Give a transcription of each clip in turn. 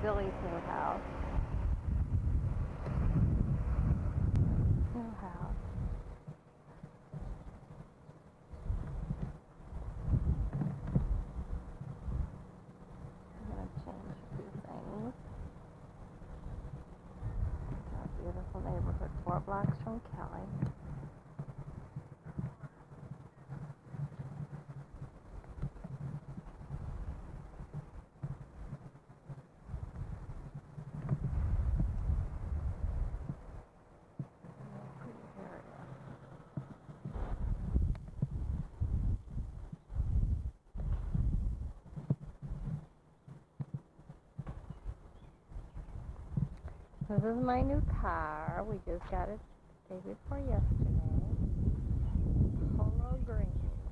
Billy's new house. New house. I'm going to change a few things. It's our beautiful neighborhood, 4 blocks from Kelly. This is my new car. We just got it the day before yesterday. Polo green.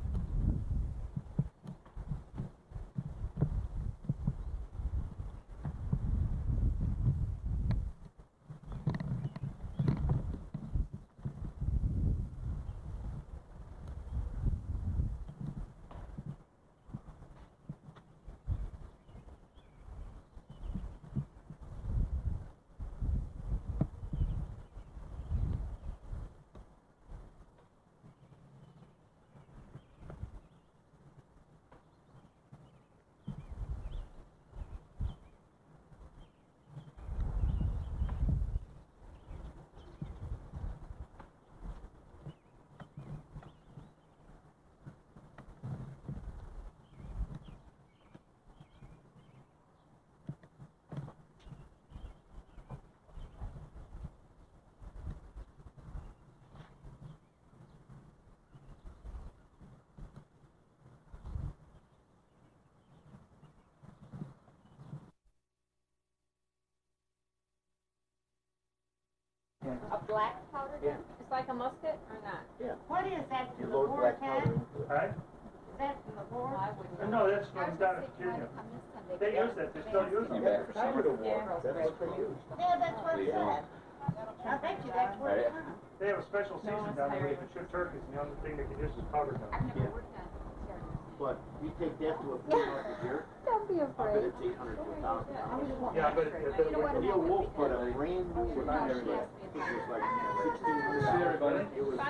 A black powder? Yeah. It's like a musket or not? Yeah. What is that You from the load board, black Ted? powder into it. Right? Is that from the board? No, that's from down in Virginia. They use that. They still use them. Yeah, for summer to war. That's what they use. Yeah, that's what it said. I bet you that's where it's from. They have a special season down there where they can shoot turkeys, and the only thing they can use is powder gun. Yeah. But you take that to a flea market here, Don't be I bet afraid. it's $800 to $1,000. Yeah, but it Neil Wolf put a brand new one on there that it was like $1,600. It was,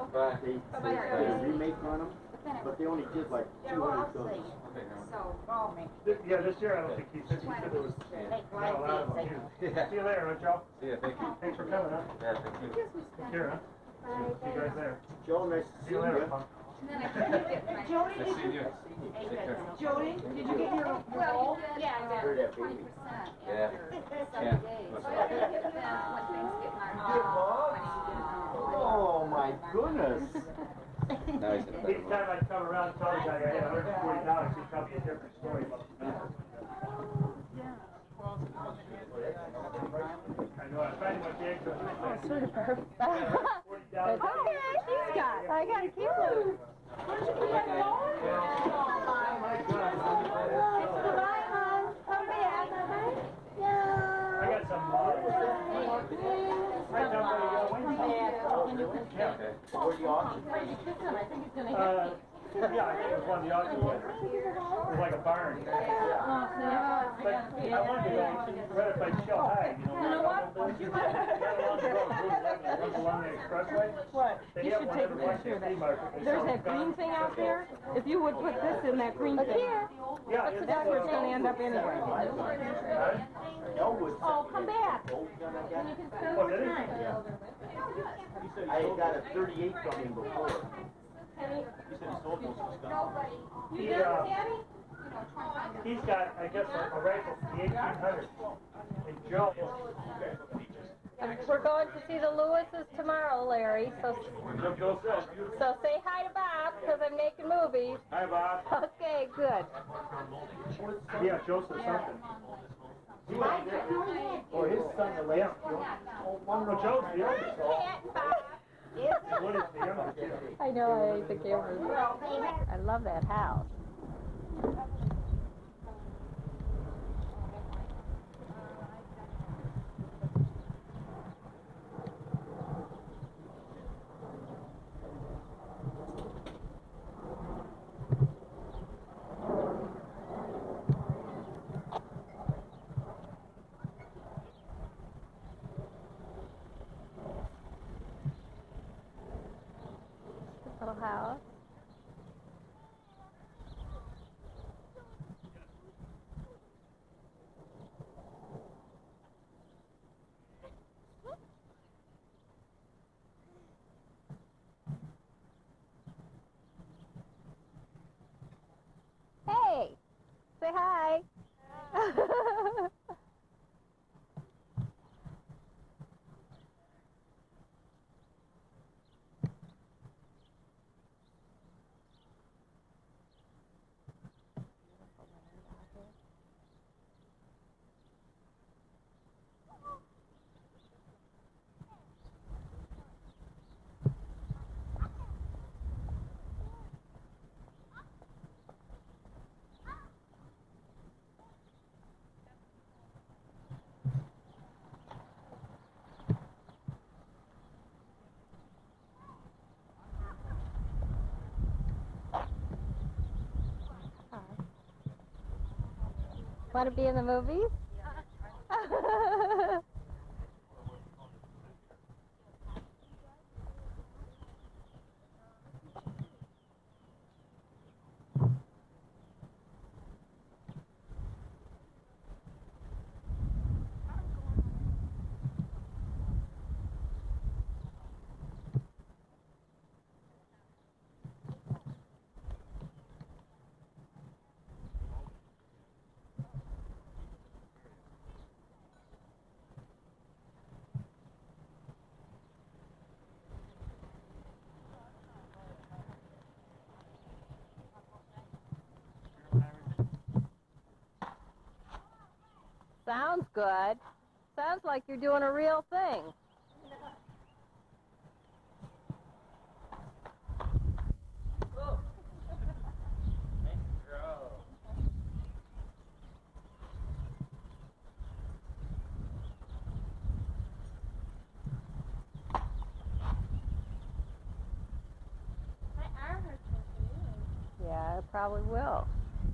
they remake on them, but they only did like 200 guns. Yeah, this year I don't think he said there was not a lot of them used. See you later, huh, Joe? See ya, thank you. Thanks for coming, huh? Yeah, thank you. Take care, huh? See you guys there. Joe, nice to see See you later, you. punk. Jody, Nice seeing you. Take care. Jody, did you get your roll? Yeah, I Heard that baby. Yeah. Yeah. Oh my goodness. Now he's in a Each time I come around and tell the guy I had $140, he'd tell me a different story about the matter. I know, I find what the eggs are. Super. $40. That's okay. He's got. I got to keep him. Goodbye, Mom. Come back. Yeah. I got some right down Okay. Where's the auction? Yeah, I think it was one of the auction ones. It was like a barn. But I wanted to go right up by Shell High, you know what? Runs along the expressway. What? They You have should one take every a once in picture a of flea that. market. They There's sell that green guns. thing out there. If you would put this in that green Look thing, here. Yeah, that's where it's going to end up anyway. Elwood. Oh, come back. Old gun I got. Oh, did it? Yeah. I had got a 38 from him before. You said he sold most of his guns. He's got, I guess, a rifle from the 1800s. And Joe, We're going to see the Lewises tomorrow, Larry. So say hi to Bob because I'm making movies. hi Bob. Okay, good. Yeah, Joe said something. Or his son, the last Well, Joe's the youngest. What is the youngest? I know I hate the cameras. I love that house. say hi. Want to be in the movies? Sounds good. Sounds like you're doing a real thing. My arm hurts. Yeah, it probably will.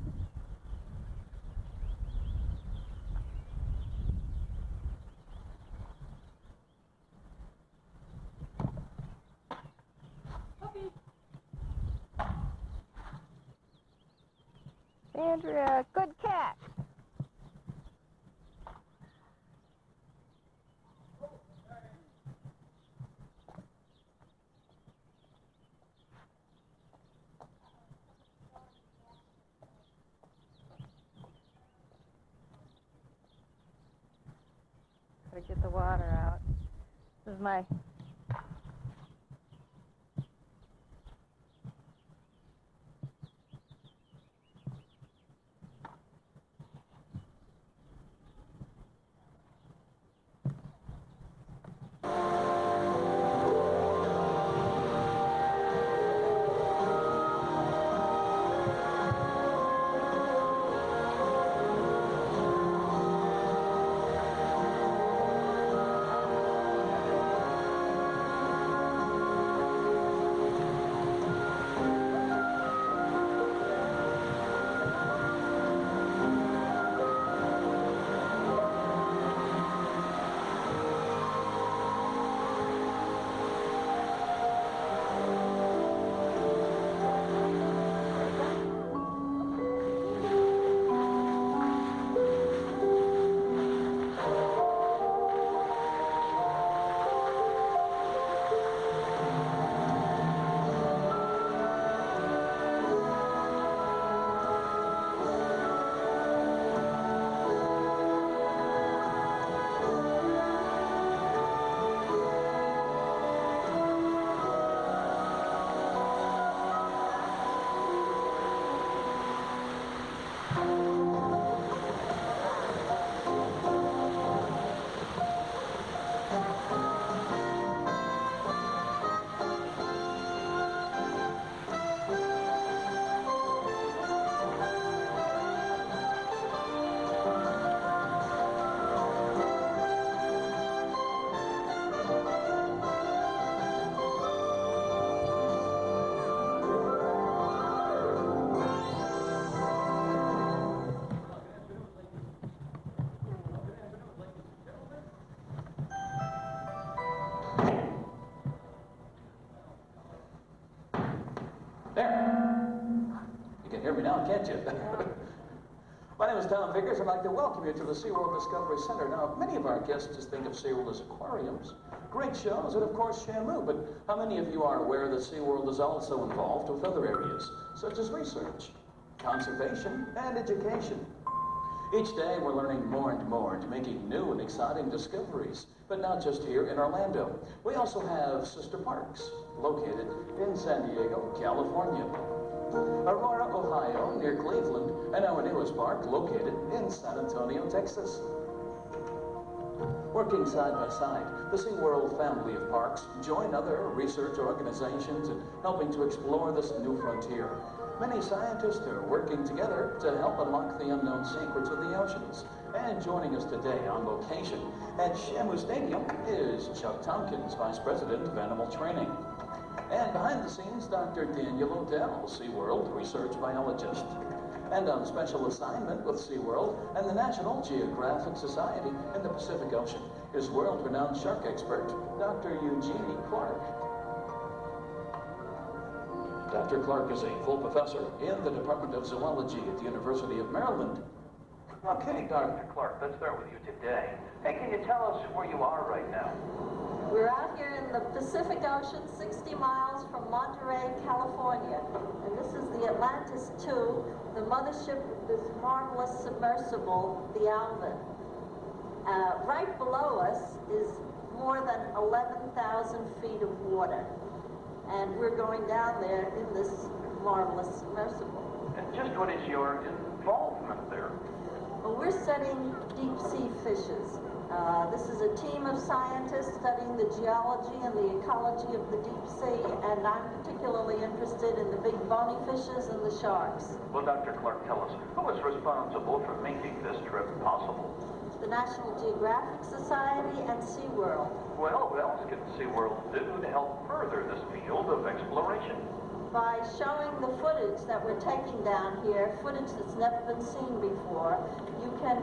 Andrea, good cat. Gotta get the water out. This is my Hear me now, can't you? My name is Tom Vickers. I'd like to welcome you to the Seaworld Discovery Center. Now, many of our guests just think of Seaworld as aquariums, great shows, and of course Shamu. But how many of you are aware that Seaworld is also involved with other areas, such as research, conservation, and education. Each day we're learning more and more and making new and exciting discoveries, but not just here in Orlando. We also have sister parks located in San Diego, California, Aurora, Ohio, near Cleveland, and our newest park located in San Antonio, Texas. Working side by side, the Seaworld family of parks join other research organizations in helping to explore this new frontier. Many scientists are working together to help unlock the unknown secrets of the oceans. And joining us today on location at Shamu Stadium is Chuck Tompkins, Vice President of Animal Training. And behind the scenes, Dr. Daniel Odell, Seaworld research biologist. And on special assignment with Seaworld and the National Geographic Society in the Pacific Ocean is world-renowned shark expert, Dr. Eugenie Clark. Dr. Clark is a full professor in the Department of Zoology at the University of Maryland. Okay, Dr. Clark, let's start with you today. Hey, can you tell us where you are right now? We're out here in the Pacific Ocean, 60 miles from Monterey, California. And this is the Atlantis II, the mothership of this marvelous submersible, the Alvin. Right below us is more than 11,000 feet of water. And we're going down there in this marvelous submersible. And just what is your involvement there? Well, we're studying deep sea fishes. This is a team of scientists studying the geology and the ecology of the deep sea, and I'm particularly interested in the big bony fishes and the sharks. Well, Dr. Clark, tell us, who is responsible for making this trip possible? The National Geographic Society and Seaworld. Well, what else can Seaworld do to help further this field of exploration? By showing the footage that we're taking down here, footage that's never been seen before, you can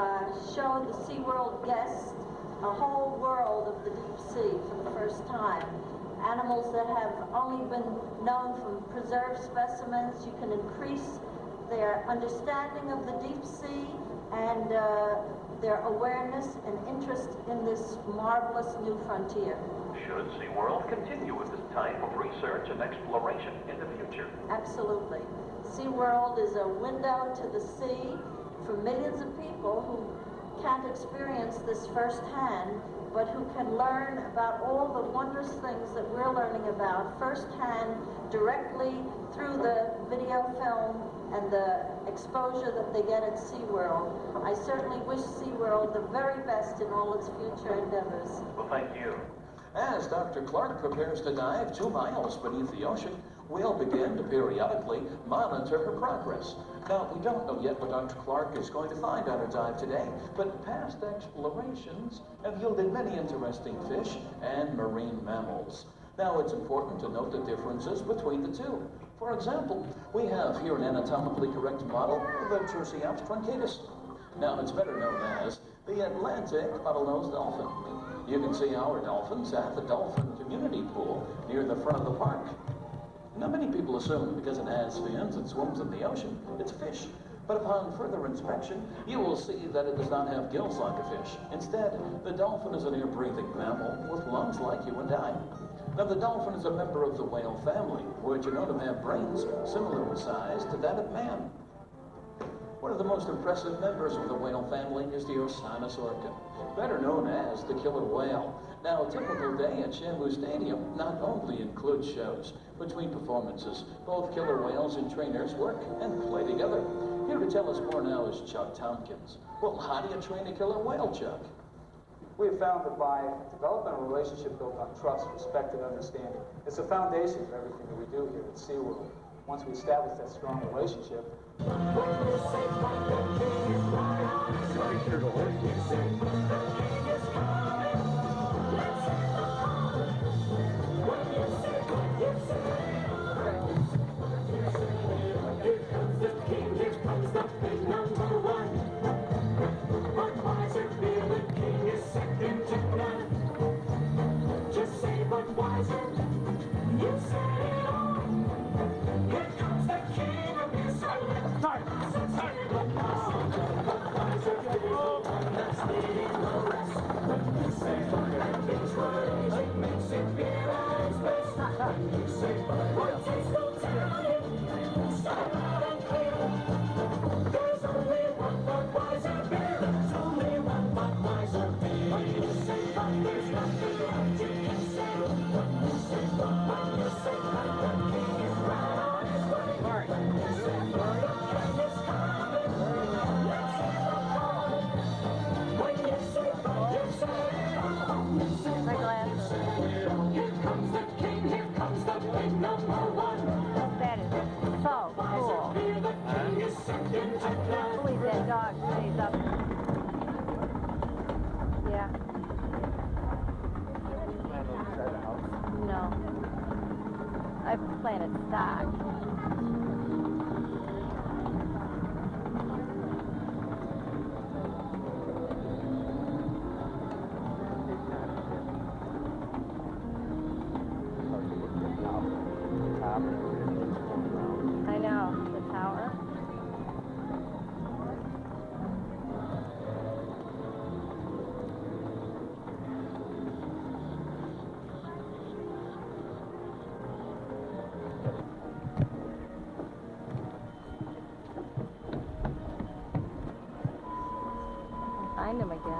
show the Seaworld guests a whole world of the deep sea for the first time. Animals that have only been known from preserved specimens. You can increase their understanding of the deep sea and their awareness and interest in this marvelous new frontier. Should Seaworld continue with this type of research and exploration in the future? Absolutely. Seaworld is a window to the sea for millions of people who can't experience this firsthand, but who can learn about all the wondrous things that we're learning about firsthand, directly through the video film and the exposure that they get at Seaworld. I certainly wish Seaworld the very best in all its future endeavors. Well, thank you. As Dr. Clark prepares to dive 2 miles beneath the ocean, we'll begin to periodically monitor her progress. Now, we don't know yet what Dr. Clark is going to find on her dive today, but past explorations have yielded many interesting fish and marine mammals. Now, it's important to note the differences between the two. For example, we have here an anatomically correct model of the Truciops truncatus. Now, it's better known as the Atlantic bottlenose dolphin. You can see our dolphins at the dolphin community pool near the front of the park. Now, many people assume because it has fins and swims in the ocean, it's a fish. But upon further inspection, you will see that it does not have gills like a fish. Instead, the dolphin is an air-breathing mammal with lungs like you and I. Now, the dolphin is a member of the whale family, which are known to have brains similar in size to that of man. One of the most impressive members of the whale family is the Oceanus orca, better known as the killer whale. Now, a typical day at Shamu Stadium not only includes shows. Between performances, both killer whales and trainers work and play together. Here to tell us more now is Chuck Tompkins. Well, how do you train a killer whale, Chuck? We have found that by developing a relationship built on trust, respect, and understanding, it's the foundation of everything that we do here at Seaworld. Once we establish that strong relationship, plane at stock. I know, the tower. Find him again.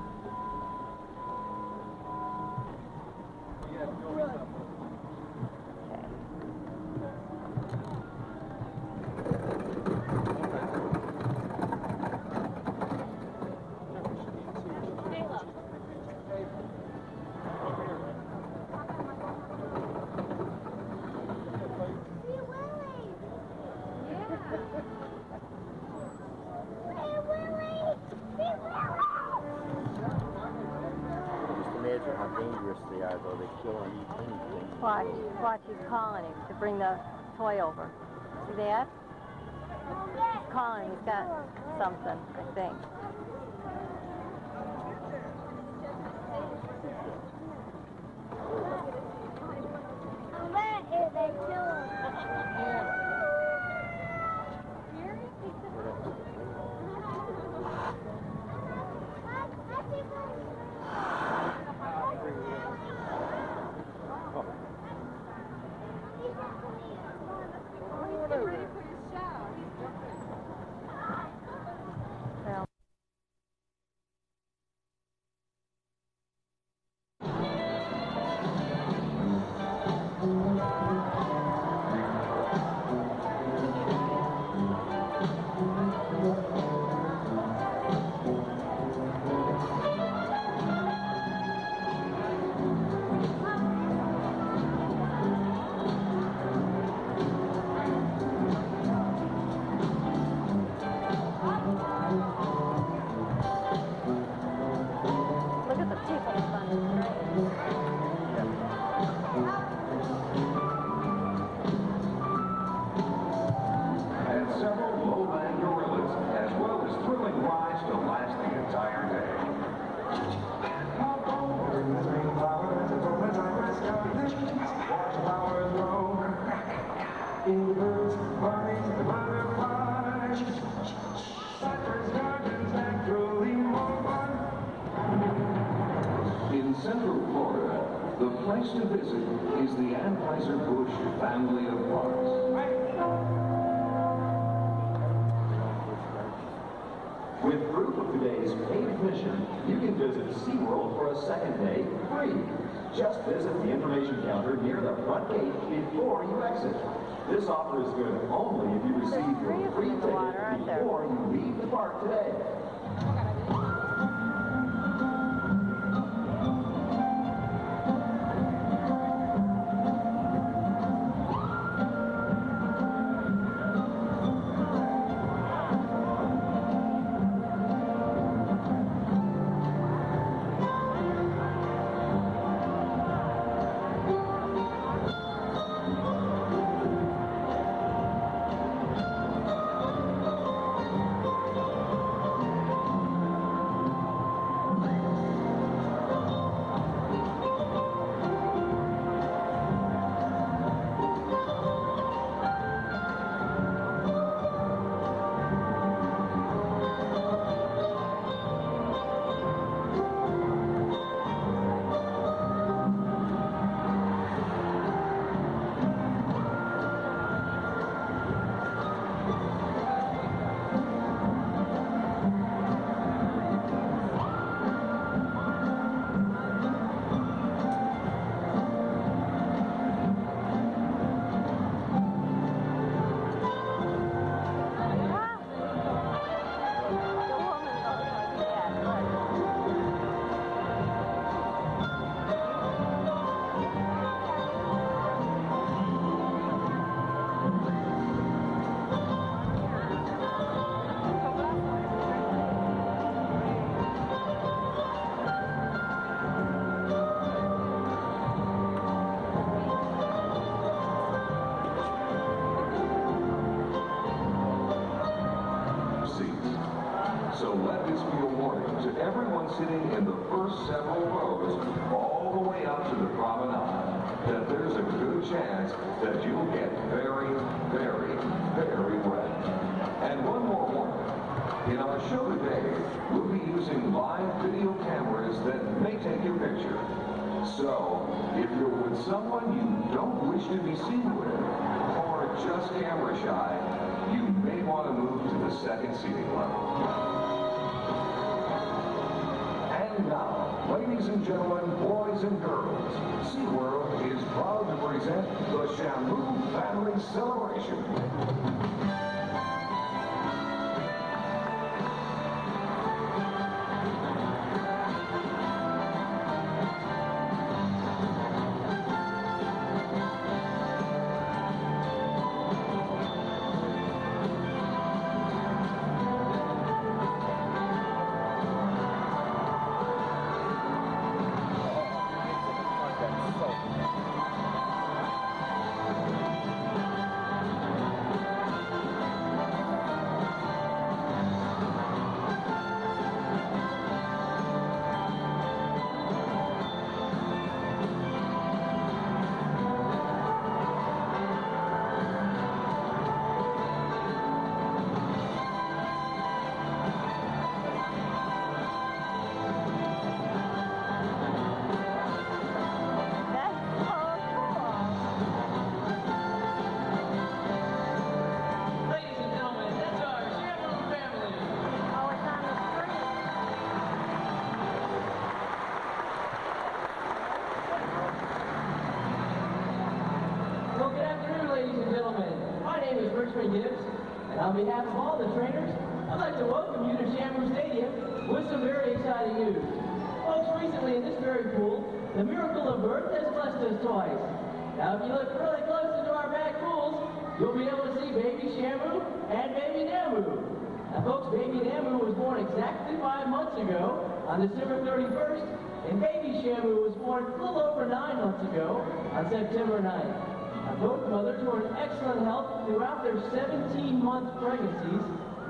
Imagine how dangerous they are, though. They kill and eat anything. Watch, he's calling him to bring the toy over. See that? He's calling, he's got something, I think. In Central Florida, the place to visit is the Anheuser-Busch family of parks. With proof of today's paid admission, you can visit Seaworld for a second day free. Just visit the information counter near the front gate before you exit. This offer is good only if you receive your free ticket before you leave the park today. a warning to everyone sitting in the first several rows all the way up to the promenade that there's a good chance that you'll get very, very, very wet. And one more warning. In our show today, we'll be using live video cameras that may take your picture. So, if you're with someone you don't wish to be seen with, or just camera shy, you may want to move to the second seating level. And now, ladies and gentlemen, boys and girls, SeaWorld is proud to present the Shamu Family Celebration. And on behalf of all the trainers, I'd like to welcome you to Shamu Stadium with some very exciting news. Folks, recently in this very pool, the miracle of birth has blessed us twice. Now, if you look really close into our back pools, you'll be able to see baby Shamu and baby Namu. Now, folks, baby Namu was born exactly 5 months ago on December 31st, and baby Shamu was born a little over 9 months ago on September 9th. Now, both mothers were in excellent health throughout their 17-month pregnancies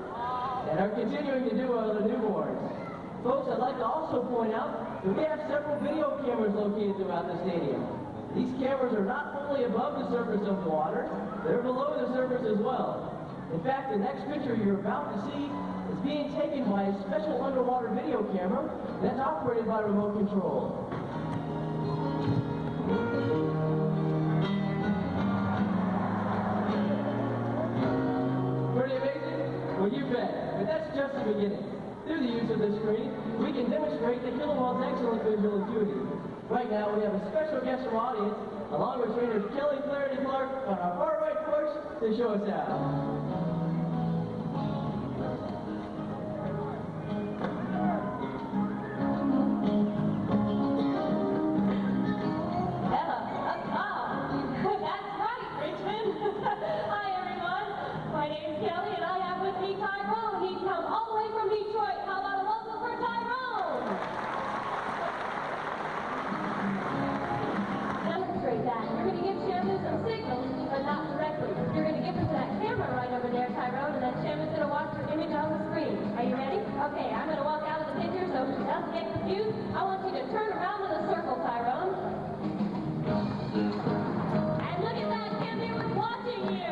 and are continuing to do well to newborns. Folks, I'd like to also point out that we have several video cameras located throughout the stadium. These cameras are not only above the surface of the water, they're below the surface as well. In fact, the next picture you're about to see is being taken by a special underwater video camera that's operated by remote control. Pretty amazing? Well, you bet. But that's just the beginning. Through the use of this screen, we can demonstrate the Kilowatts' excellent visual acuity. Right now, we have a special guest from our audience, along with trainers Kelly, Clarity Clark, on our far right course to show us out. Okay, I'm going to walk out of the picture, so don't get confused. I want you to turn around in a circle, Tyrone. And look at that, Candy was watching you.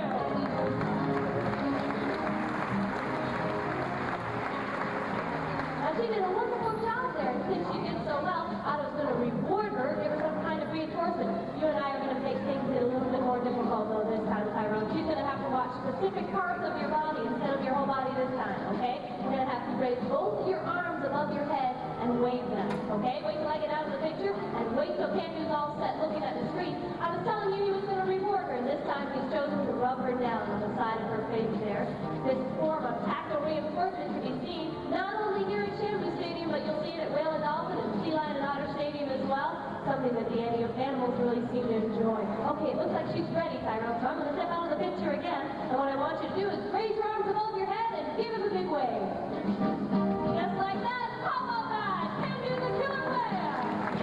Now, she did a wonderful job there, and since she did so well, I was going to reward her, give her some kind of reinforcement. You and I are going to make things a little bit more difficult, though, this time, Tyrone. She's going to have to watch specific parts of your body instead of your whole body this time, okay? You're going to have to raise both of your arms above your head and wave them, okay? Wait till I get out of the picture, and wait till Candy's all set looking at the screen. I was telling you he was going to reward her, and this time he's chosen to rub her down on the side of her face there. This form of tactile reinforcement can be seen not only here at Shamu Stadium, but you'll see it at Whale and Dolphin and Sea Lion and Otter Stadium as well. Something that the animals really seem to enjoy. Okay, it looks like she's ready, Tyrone, so I'm going to step out of the picture again, and what I want you to do is raise your arms above your head and give him a big wave. Just like that, pop up that, can do the killer whale.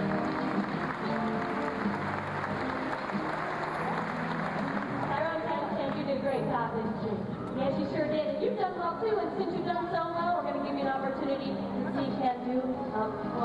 Tyrone, you did a great job, didn't you? Yes, you sure did, and you've done well too, and since you've done so well, we're going to give you an opportunity to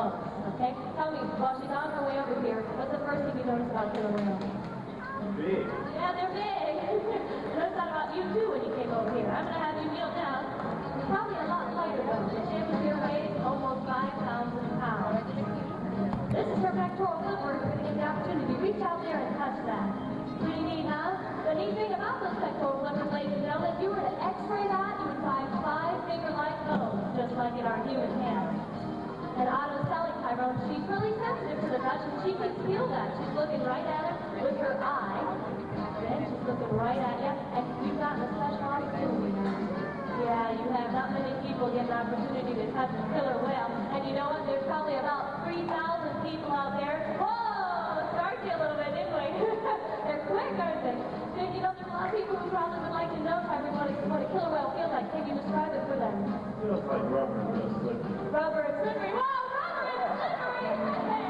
most, okay? Tell me, while she's on her way over here, what's the first thing you notice about killer whales? Big. Yeah, they're big. I noticed that about you too when you came over here. I'm gonna have you kneel down. You're probably a lot lighter though. The Shamu here weighs almost 5,000 pounds. This is her pectoral fin. We're gonna get the opportunity to reach out there and touch that. Pretty neat, huh? The neat thing about those pectoral flippers, ladies and gentlemen, if you were to x-ray that, you would find 5 finger-like bones, just like in our human hand. And Otto's telling Tyrone she's really sensitive to the touch, and she can feel that. She's looking right at him with her eye. And she's looking right at you, and you've gotten a special opportunity now. Yeah, you have not many people get an opportunity to touch a killer whale. And you know what? There's probably about 3,000 people out there. Whoa! Started you a little bit, didn't we? They're quick, aren't they? You know, there's a lot of people who probably would like to know, Tyrone, what a killer whale feels like. Can you describe it for them? Feels like rubber and real slippery. Rubber and slippery. Whoa! Rubber and slippery!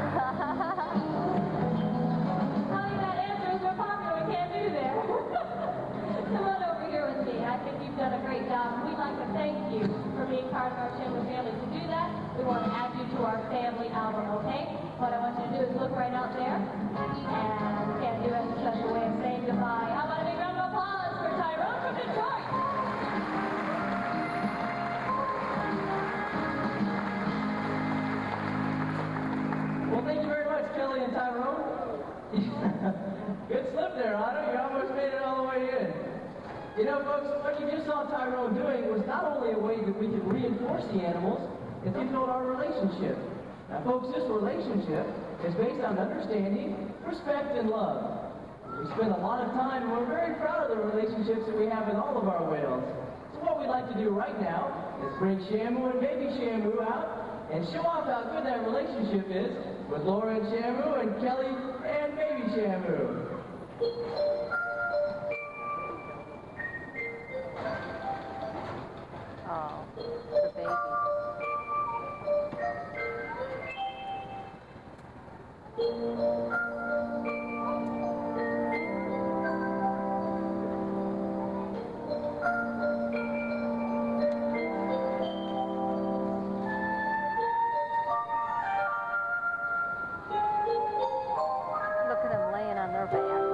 Tell me that answer is more popular. We can't do that. Come on over here with me. I think you've done a great job. We'd like to thank you for being part of our Shamu family. To do that, we want to add you to our family album, okay? What I want you to do is look right out there. And we can't do it as a special way of saying goodbye. How about a big round of applause for Tyrone from Detroit? Well, thank you very much, Kelly and Tyrone. Good slip there, Otto. You almost made it all the way in. You know, folks, what you just saw Tyrone doing was not only a way that we could reinforce the animals, it's built our relationship. Now, folks, this relationship is based on understanding, respect, and love. We spend a lot of time, and we're very proud of the relationships that we have with all of our whales. So what we'd like to do right now is bring Shamu and baby Shamu out and show off how good that relationship is with Laura and Shamu and Kelly and baby Shamu. Oh, the baby. Look at them laying on their back.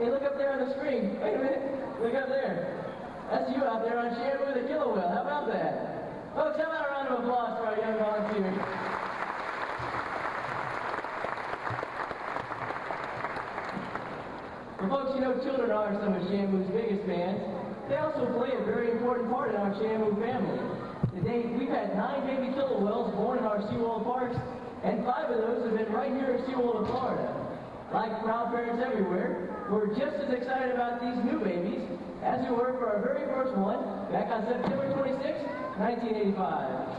Hey, look up there on the screen. Wait a minute. Look up there. That's you out there on Shamu the killer whale. How about that? Folks, how about a round of applause for our young volunteers? Well, folks, you know children are some of Shamu's biggest fans. They also play a very important part in our Shamu family. To date, we've had 9 baby killer whales born in our SeaWorld parks, and 5 of those have been right here at SeaWorld of Florida. Like proud parents everywhere, we're just as excited about these new babies as we were for our very first one back on September 26, 1985.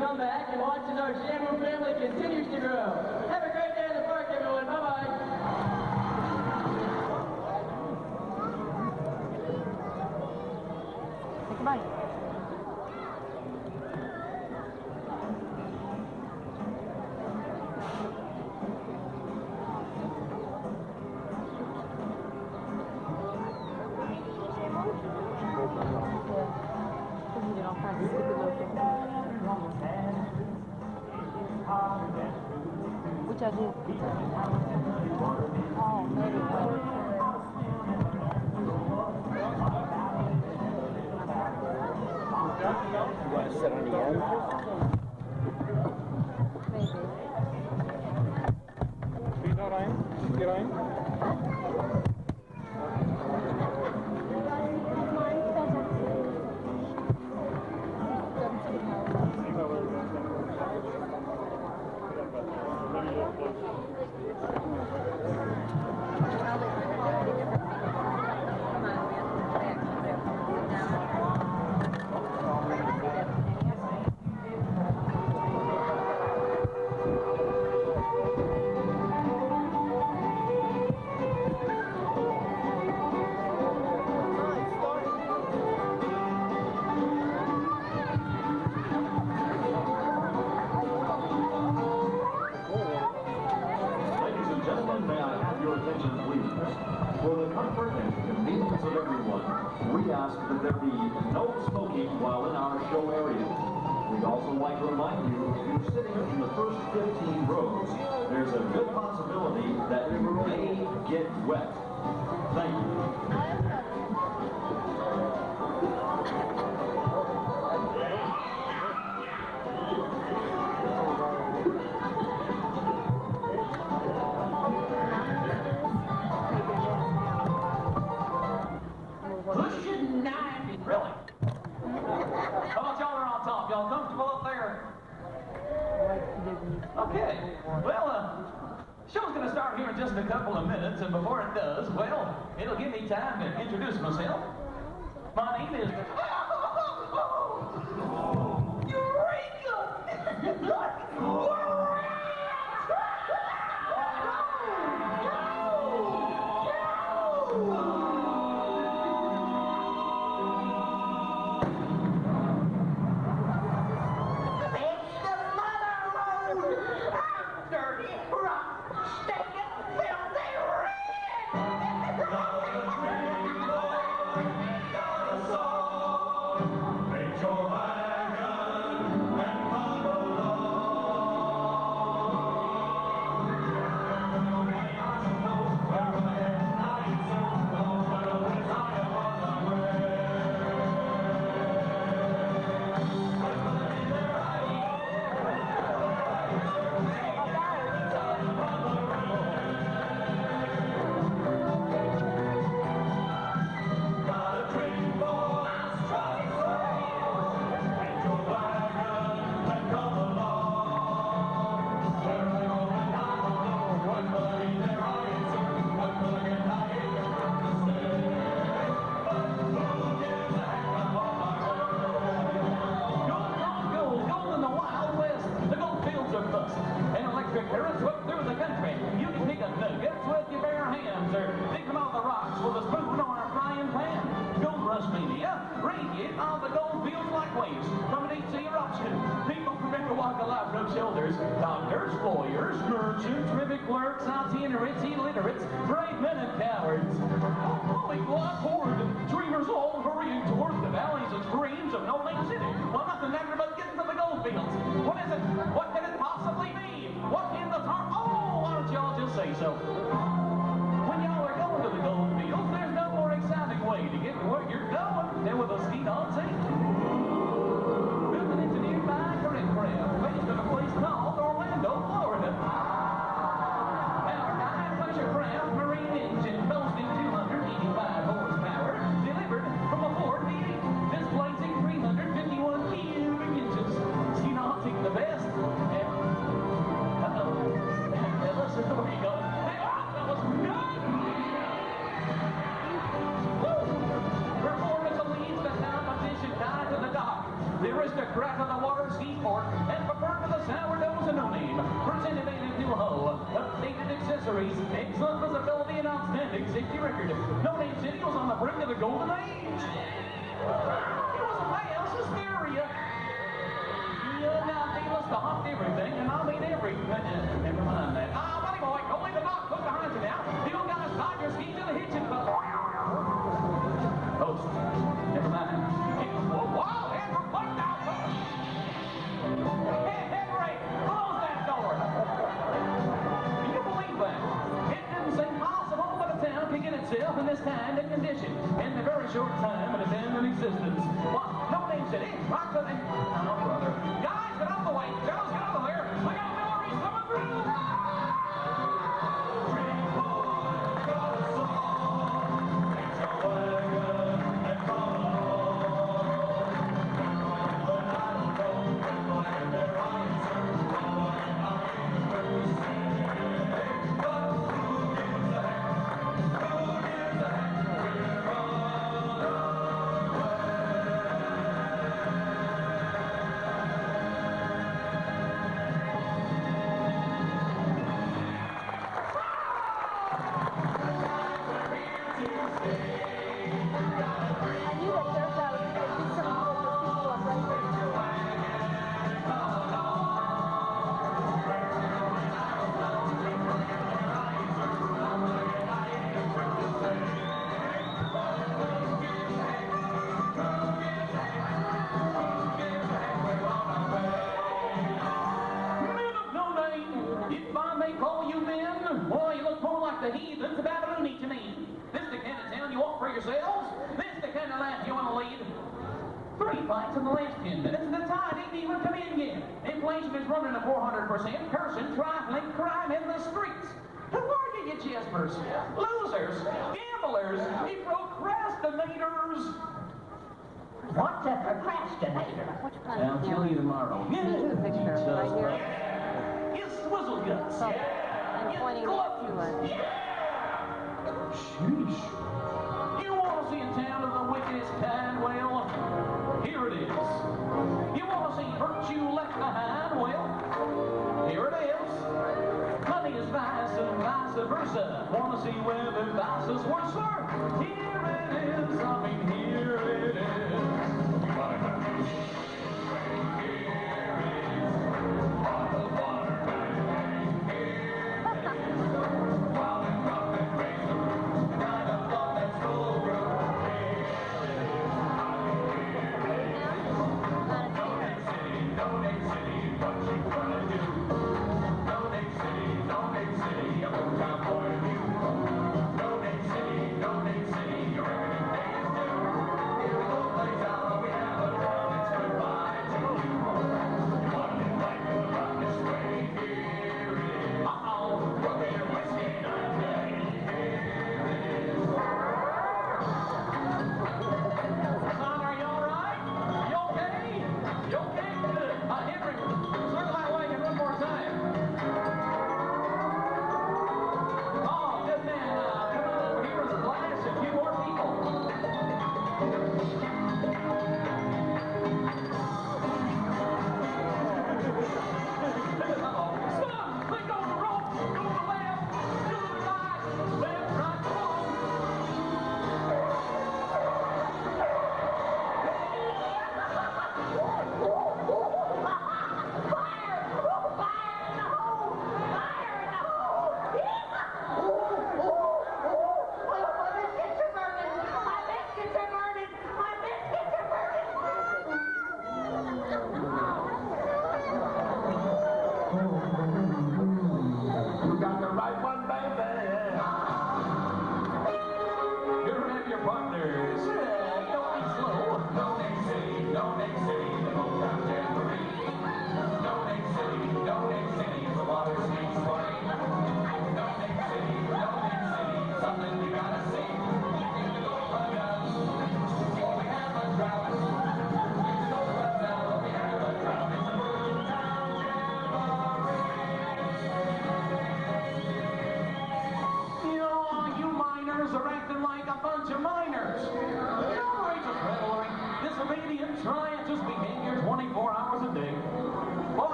come back and watch as our Seaworld family continues to grow. Have a great day in the park, everyone. Bye-bye. Think about it. Which I did. Oh, maybe one. You want to sit on the end? Maybe. Wie da rein? Geh rein. For the comfort and convenience of everyone, we ask that there be no smoking while in our show area. We'd also like to remind you, if you're sitting in the first 15 rows, there's a good possibility that you may get wet. Thank you. Really? How about y'all are on top? Y'all comfortable up there? Okay. Well, show's going to start here in just a couple of minutes, and before it does, well, it'll give me time to introduce myself. My name is... Shoulders, doctors, lawyers, merchants, rivet clerks, itinerates, illiterates, brave men and cowards. Polyglot horde, dreamers all hurrying toward the valleys and streams of No Name City. Well, nothing better but getting to the gold fields. What is it? What can it possibly be? What in the tar? Oh, why don't y'all just say so? When y'all are going to the gold fields, there's no more exciting way to get to where you're going than with a ski on sea. Based in a place called Orlando, Florida. Our high-pressure craft marine engine boasting 285 horsepower, delivered from a Ford crack of the water ski sport and preferred to the sourdoughs and no name. Presented a new hull, updated accessories, excellent visibility, and outstanding safety record. No Name City was on the brink of the golden age. It was a mass hysteria. Now dealers stopped everything, and I mean everything. Never mind that. Buddy boy, go in the dock, put behind you now. You guys tie your skis to the hitching post. Post. Never mind. Wow, Andrew, put down post. Hey, Henry, close that door. Can you believe that? It didn't seem possible, but a town can get itself in this kind of condition in the very short time it has been in existence. What? No Name City? Right to the... Oh, brother. Guys, get out of the way. Fellas, get over there. Look out, Hillary's coming through. The heathens, the Babylonian to me. This the kind of town you walk for yourselves? This the kind of life you want to lead? 3 fights in the last 10 minutes, and the tide ain't even come in yet. Inflation is running at 400%, cursing, trifling, crime in the streets. Who are you jaspers? Losers, gamblers, you procrastinators. What's a procrastinator? I'll tell you tomorrow. The picture right here. It's swizzle guts. So, I'm pointing to it. Sheesh. You want to see a town of the wickedest kind? Well, here it is. You want to see virtue left behind? Well, here it is. Money is vice and vice versa. Want to see where the vices were, sir? Here it is. I mean, here it is.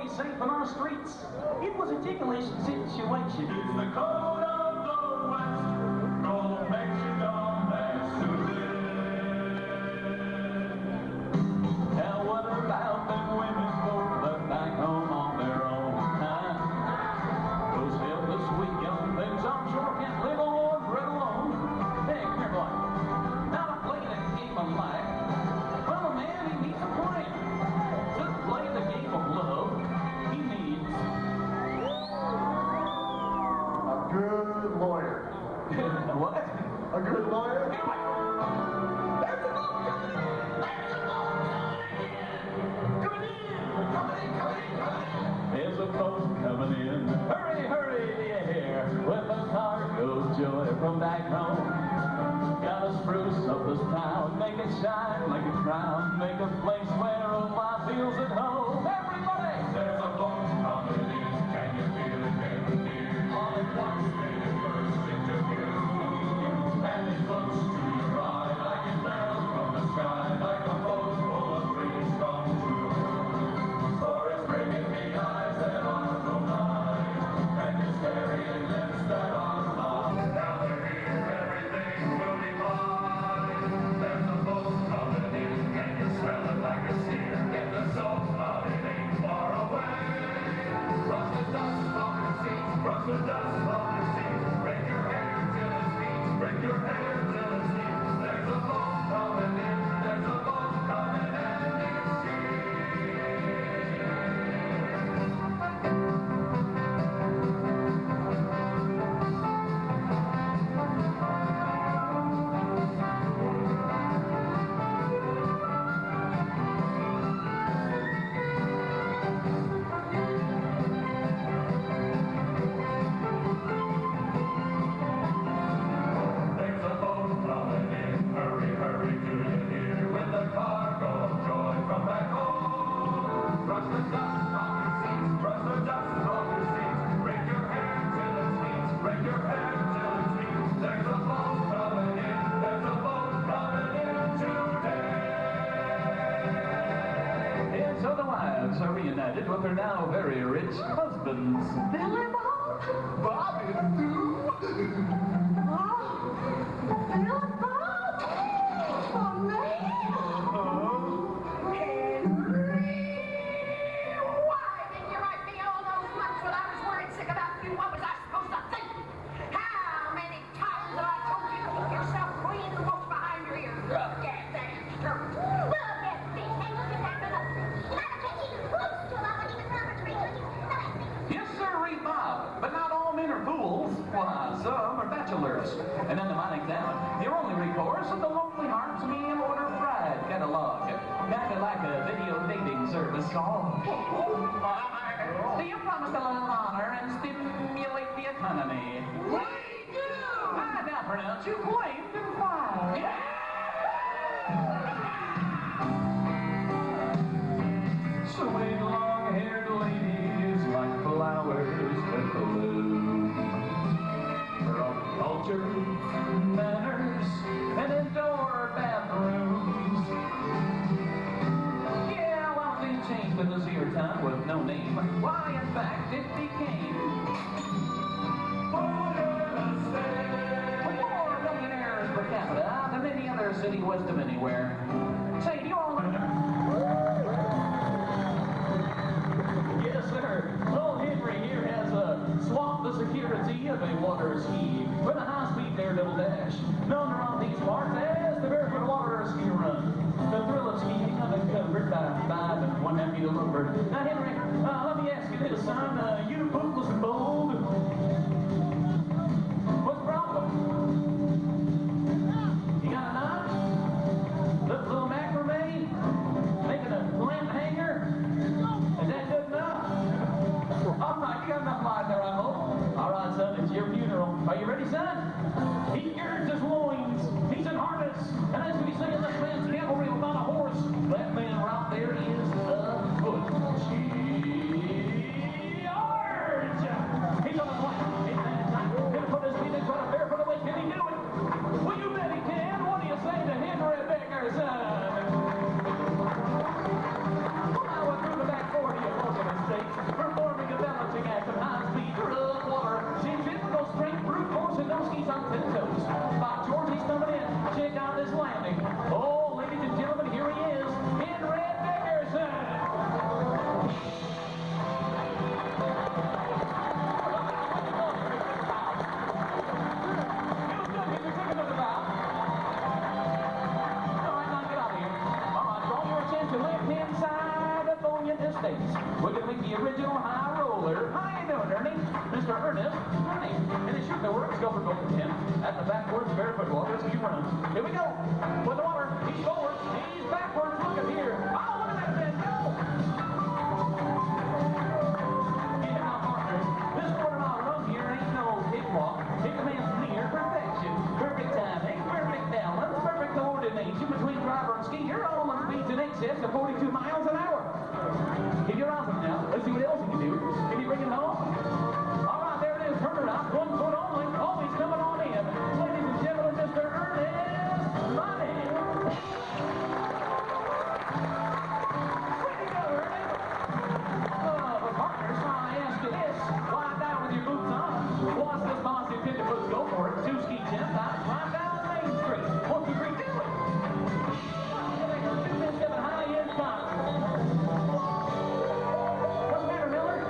always safe in our streets. It was a ticklish situation. It's the code of the West. Gonna make you dumb and Susan. Now what about them women folk left back home on their own time? Those helpless, sweet young things I'm sure can't live on bread alone. Hey, come here, boy. Now to play that game of life. Well, a man, he needs a plan. To play the game of love, he needs a good lawyer. What? A good lawyer? There's a boat coming in. Hurry, hurry, here. With the cargo's joy from back home. Gotta spruce up this town, make it shine like a crown, make a place where all my feels at home. Everybody! There's a boat coming in. Can you feel it getting near? All at once, made it burst into view. And it looks to your eye like it fell from the sky, like a boat full of dreams come true. For it's bringing me eyes that are so blind, and it's carrying lips that are blind. Now they're here, everything will be fine. There's a boat coming in, and you smell it like a sear. Get the salt out, it ain't far away. Brush the dust off your seats, brush the dust off your seats. Break your hair till it's neat, break your hair till it's neat. There's a boat coming in, there's a boat coming in, it's here. There's a boat coming in, hurry, hurry, do you hear? With the cargo of joy from back home. Brush the dust off your seats, brush the dust off your seats. Break your hair till it's neat, break your hair till it's neat. There's a boat coming in, there's a boat coming in today. And so the wives are reunited with their now very rich husbands. Billy Bob? Bobby, too. Billy Bob? For me? Henry! Why didn't you write me all those months when I was worried sick about you? What was I supposed to think? How many times have I told you to keep yourself clean and wash behind your ears? Look at that shirt. Look at this. Hey, look at that brother. Mother can't even close to a lot when he was Robert's rate. Yes, sir, Bob, but not all men are fools. Why, some are bachelors. And then the mining down, your only recourse is the Lonely Hearts Meal Order Fried catalog. Kind of like a video dating service called. Do you promise to love, honor, and stimulate the economy? We do! I now pronounce you claimed and filed. Sweet long-haired ladies like flowers that bloom. From culture, manners, and indoor bathrooms. Yeah, well, things changed in this here town with no name. Why, in fact, it became 4 millionaires per capita than any other city west of anywhere. Say, do you all Yes, sir. Old Henry here has swamped the security of a water ski with a high-speed daredevil dash, known around these parts as the Barefoot Water Ski Run. The thrill of skiing uncovered by 5 1/2 feet of lumber. Now, Henry, let me ask you this, son. You bootless and bold. What's the problem? You got a knot? Little macrame? Making a lamp hanger? Is that good enough? All right, you got enough light there, I hope. All right, son, it's your funeral. Are you ready, son? He girds his loins. He's in harness. And as we sing in this man's cavalry without a horse, that man right there is a foot. George! He's on the point. He's gonna put his feet in front of barefoot away. Can he do it? Well, you bet he can. What do you say to Henry Becker's son? Well, I went through the back door to your Oregon State. days. We're going to make the original high roller. How you doing, Ernie? Mr. Ernest, Ernie. And it shoot the works go for both of him. At the backwards barefoot waters, keep running. Here we go. With the water, he's forward, he's backwards. Look at here. Oh, look at that man go. Yeah, partners, this quarter-mile run here ain't no cakewalk. It demands near perfection. Perfect timing, perfect balance, perfect coordination between driver and skier, all on speeds in excess of 42 miles an hour. Keep your eyes on now. Let's see what else he can do. Can he bring it home? All right, there it is. Turn it up. 1 foot only. Oh, he's coming on in. Ladies and gentlemen, Mr. Ernest Money. Where you go, Ernest? But partners, I ask you this. Why down with your boots on? What's this bossy 50-foot go for it? 2 ski jumps out. Right down Main Street. 1, 2, 3, do it. High-end cop. What's the matter, Miller?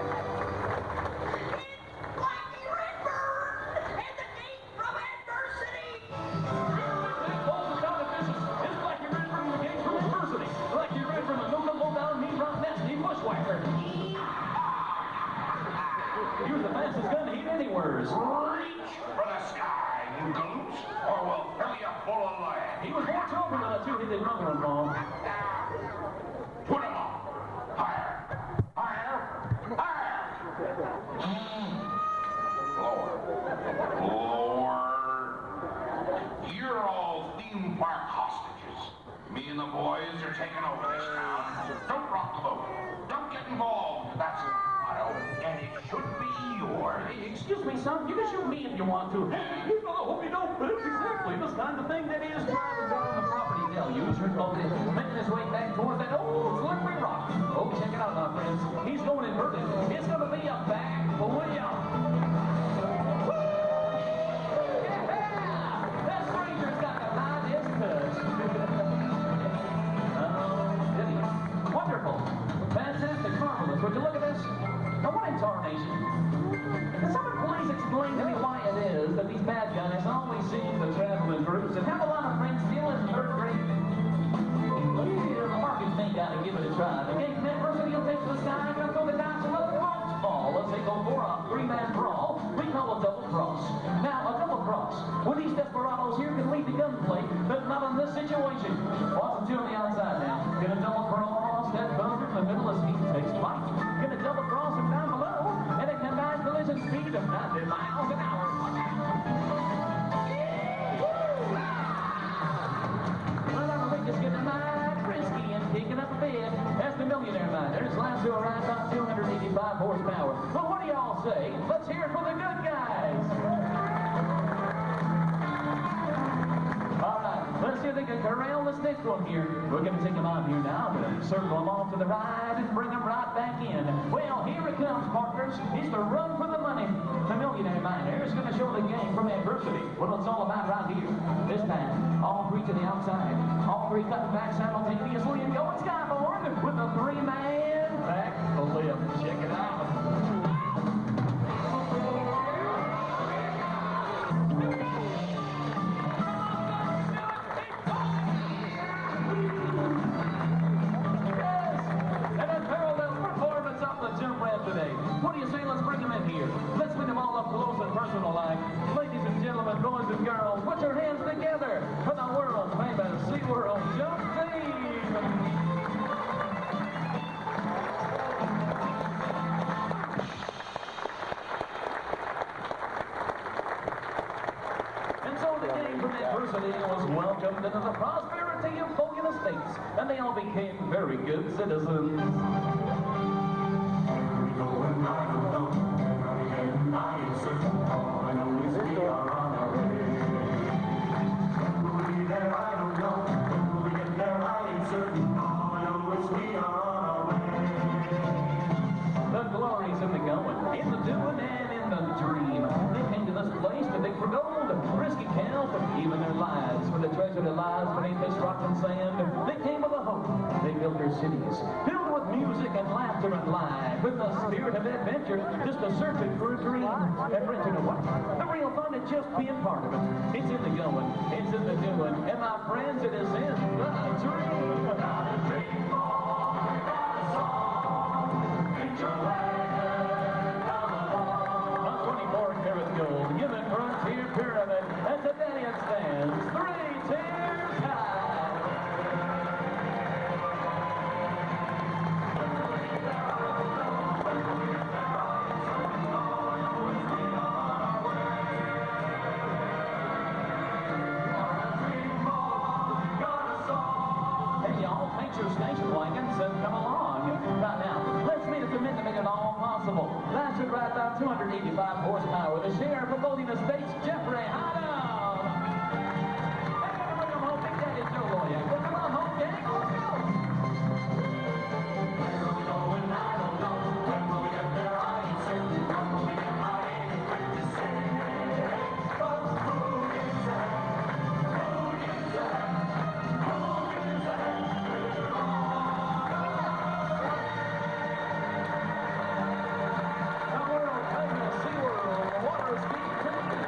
You're the fastest gun to hit anywheres. Reach for the sky, you goose, or we'll fill you full of lead. He was more trouble than a two-handed rumbling ball. Put him on. Higher. Higher. Higher. Lower. You're all theme park hostages. Me and the boys are taking over this town. Don't rock the boat. Don't get involved. That's the motto. And it should be yours. Excuse me, son. You can shoot me if you want to. You know, I hope you don't, but it's exactly this kind of thing that is driving down the property deluge. Making his way back towards that old slippery rock. Oh, check it out, my friends. He's going inverted. It's going to be a back wheel. That stranger's got the highest touch. Wonderful. Fantastic. Marvelous. Would you look at this? Now, what in tarnation? Can someone please explain to me why it is that these bad guys always seem to travel in groups and have a lot of friends still in 3rd grade? The markets may gotta give it a try. The game university will take to the sky, gonna throw the dice and let the marks fall. Let's say go for a 3-man brawl. We call a double cross. Now, a double cross. With these desperados here can lead to gunplay, but not in this situation. Watch them two on the outside now. Gonna double cross that bumper in the middle as he takes flight. Gonna double cross him down below, and a combined collision speed of 90 miles an hour. Well, I think it's getting mighty frisky and kicking up a bit. That's the Millionaire Miners. Lines to around about 285 horsepower. Well, what do y'all say? Let's hear it for the good guys. All right, let's see if they can corral this next one here. We're going to take them out here now, but circle them off to the right and bring them right back in. Well, here it comes, partners. It's the run for the money. The Millionaire Miner is going to show the game from adversity. What it's all about right here. This time, all 3 to the outside. All 3 cutting back simultaneously and going skyboard with a 3-man back flip. Check it out. What do you say? Let's bring them in here. Let's bring them all up close and personal like. Ladies and gentlemen, boys and girls, put your hands together for the world famous Seaworld jump team. And so the game from adversity was welcomed into the prosperity of Hogan Estates, and they all became very good citizens. The glories in the going, in the doing, and in the dream. They came to this place to dig for gold, risky count, even their lives for the treasure that lies beneath this rock and sand. They came with a hope. They built their cities, filled with music and laughter and life, with the spirit of adventure, just a searching for a dream. And Richard, what? The real fun is just being part of it. It's in the going, it's in the doing, and my friends, it is in the dream. right now. Let's meet at the men to make it all possible. That's it right now, 285 horsepower. The share for both the states, Jeffrey Howdown. Hey, everybody, come home, Big Daddy Joe Lawyer. Well, come on home, gang, let's go. Where are we going? I don't know. When will we get there? I ain't certain. When will we get my ain't quick to say. But who gives a heck? Who gives a heck? Who gives a heck? We're on our way. The world famous SeaWorld water ski team.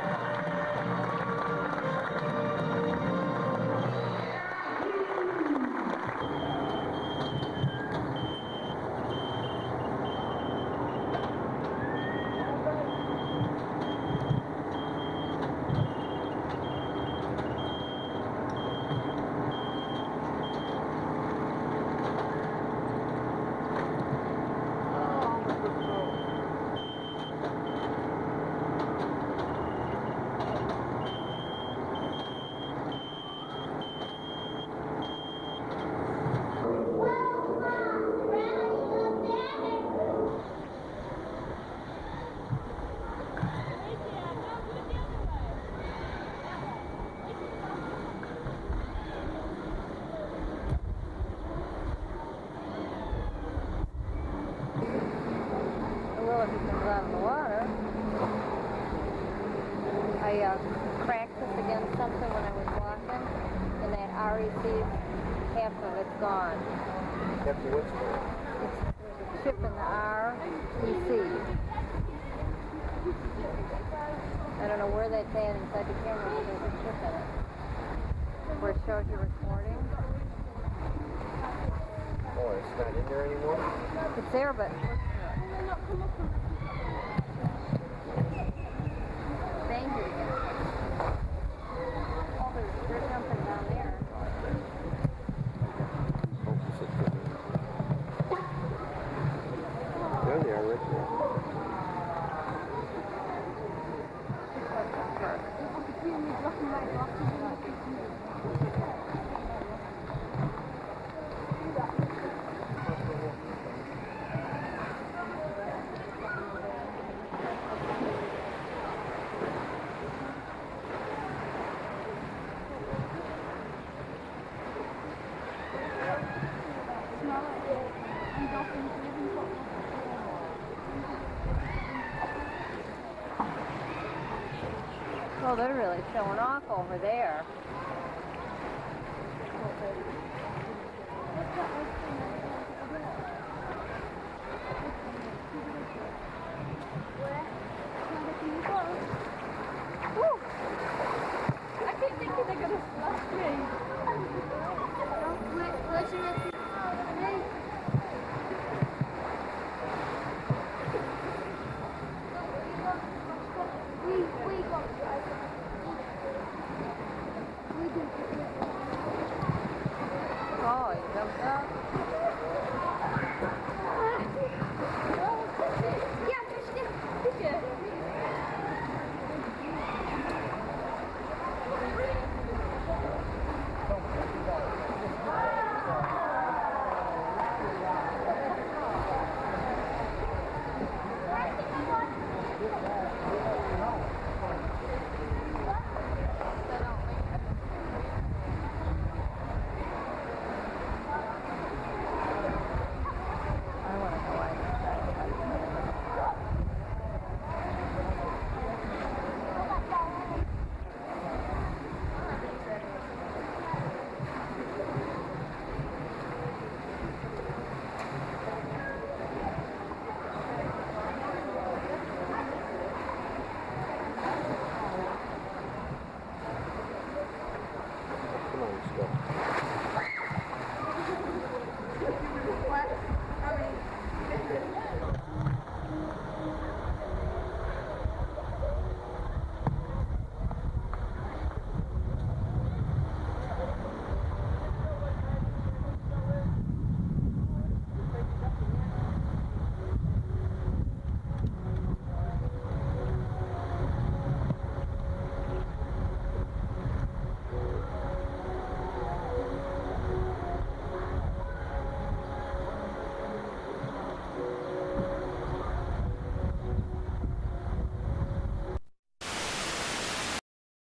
Well, if he comes out of the water. I cracked this against something when I was walking, and that REC, half of it's gone. Half of what's gone? There's a chip in the REC. I don't know where that's at inside the camera, but there's a chip in it. Where it shows you recording. Oh, it's not in there anymore? It's there, but... Change it again. Oh, there's something down there. There they are, right there. Oh, they're really showing off over there. Woo! I keep thinking they're going to flush me. Oh, he jumped up.